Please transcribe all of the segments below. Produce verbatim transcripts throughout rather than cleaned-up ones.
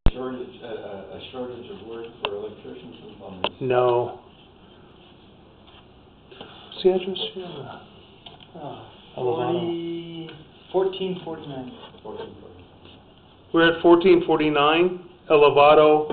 shortage, a, a a shortage of work for electricians and plumbers? No. What's the address here? Uh, Elevado. forty, fourteen forty-nine. Fourteen forty. We're at fourteen forty-nine, Elevado.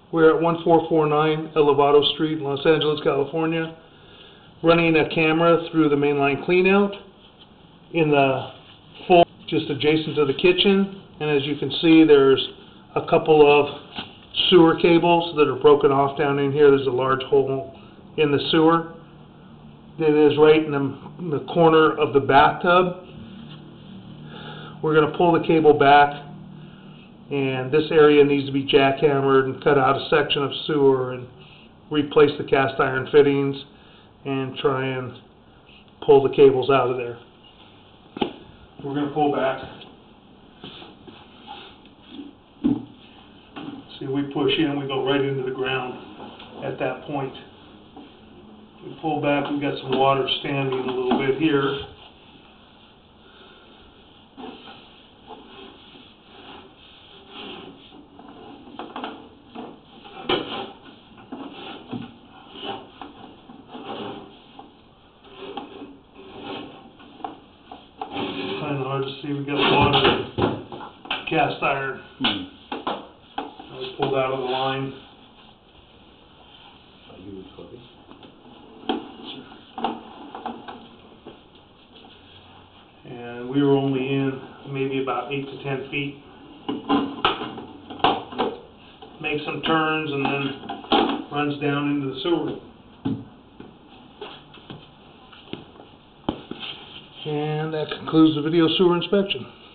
We're at one four four nine Elevado Street, Los Angeles, California, running a camera through the mainline cleanout in the full, just adjacent to the kitchen. And as you can see, there's a couple of sewer cables that are broken off down in here. There's a large hole in the sewer. It is right in the, in the corner of the bathtub. We're going to pull the cable back, and this area needs to be jackhammered and cut out a section of sewer and replace the cast iron fittings and try and pull the cables out of there. We're going to pull back. See, we push in, we go right into the ground at that point. We pull back, we've got some water standing a little bit here. Kind of hard to see, we've got water, cast iron. Hmm. We pulled out of the line. Are you recording? And we were only in maybe about eight to ten feet. Makes some turns and then runs down into the sewer. And that concludes the video sewer inspection.